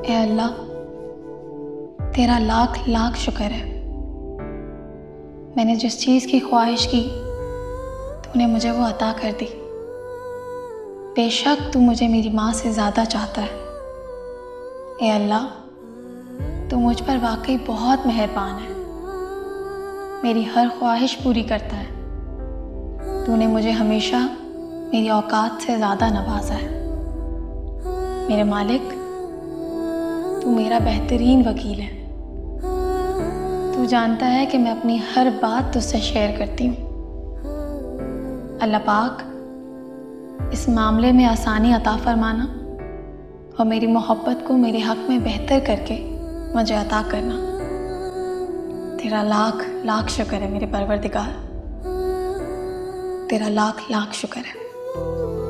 ए अल्लाह, तेरा लाख लाख शुक्र है। मैंने जिस चीज़ की ख्वाहिश की तूने मुझे वो अता कर दी। बेशक तू मुझे मेरी माँ से ज़्यादा चाहता है। ए अल्लाह, तू मुझ पर वाकई बहुत मेहरबान है, मेरी हर ख्वाहिश पूरी करता है। तूने मुझे हमेशा मेरी औकात से ज़्यादा नवाजा है। मेरे मालिक, तू मेरा बेहतरीन वकील है। तू जानता है कि मैं अपनी हर बात तुझसे शेयर करती हूँ। अल्लाह पाक, इस मामले में आसानी अता फरमाना और मेरी मोहब्बत को मेरे हक़ में बेहतर करके मुझे अता करना। तेरा लाख लाख शुक्र है मेरे परवरदिगार, तेरा लाख लाख शुक्र है।